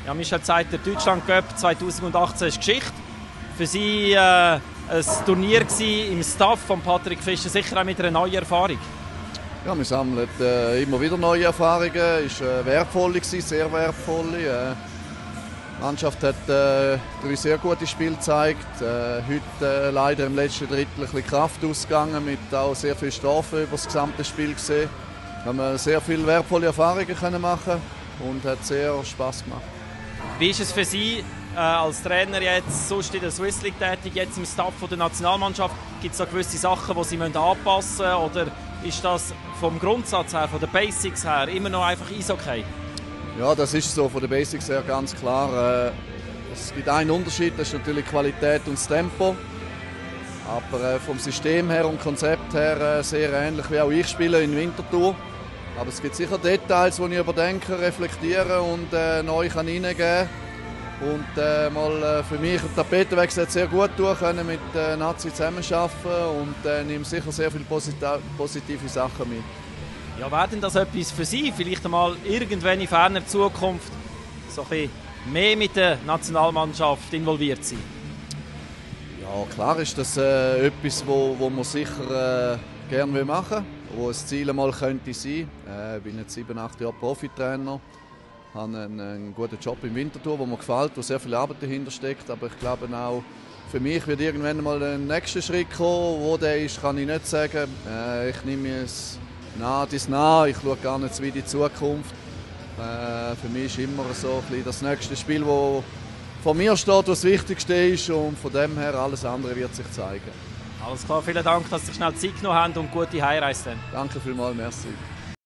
Ja, Michel sagt, der Deutschland Cup 2018 ist Geschichte. Für Sie ein Turnier im Staff von Patrick Fischer, sicher auch mit einer neuen Erfahrung. Ja, wir sammeln immer wieder neue Erfahrungen. Es war wertvoll, sehr wertvoll. Die Mannschaft hat drei sehr gute Spiele gezeigt. Heute leider im letzten Drittel ein bisschen Kraft ausgegangen, mit auch sehr viel Strafen über das gesamte Spiel gesehen. Wir haben sehr viele wertvolle Erfahrungen können machen und hat sehr Spass gemacht. Wie ist es für Sie als Trainer jetzt, sonst in der Swiss League tätig, jetzt im Staff der Nationalmannschaft? Gibt es da gewisse Sachen, die Sie anpassen müssen? Oder ist das vom Grundsatz her, von den Basics her, immer noch einfach Eishockey? Ja, das ist so, von den Basics her ganz klar. Es gibt einen Unterschied, das ist natürlich die Qualität und das Tempo. Aber vom System her und Konzept her sehr ähnlich wie auch ich spiele in Winterthur. Aber es gibt sicher Details, die ich überdenke, reflektiere und neu reingeben kann. Und mal für mich, der Tapetenwechsel hat sehr gut tun können, mit Nazi zusammenarbeiten und nehme sicher sehr viele positive Sachen mit. Ja, wäre denn das etwas für Sie, vielleicht einmal irgendwann in ferner Zukunft so ein bisschen mehr mit der Nationalmannschaft involviert sein? Ja, klar ist das etwas, wo man sicher gerne machen will, wo ein Ziel einmal könnte sein. Ich bin jetzt 7, 8 Jahre Profitrainer, habe einen guten Job im Winterthur, der mir gefällt, wo sehr viel Arbeit dahinter steckt. Aber ich glaube auch, für mich wird irgendwann mal der nächste Schritt kommen. Wo der ist, kann ich nicht sagen. Ich nehme es nah. Ich schaue gar nicht so wie die Zukunft. Für mich ist immer so ein bisschen das nächste Spiel, das vor mir steht, was das Wichtigste ist. Und von dem her, alles andere wird sich zeigen. Alles klar, vielen Dank, dass Sie schnell Zeit genommen haben und gute Heimreise. Danke vielmals, merci.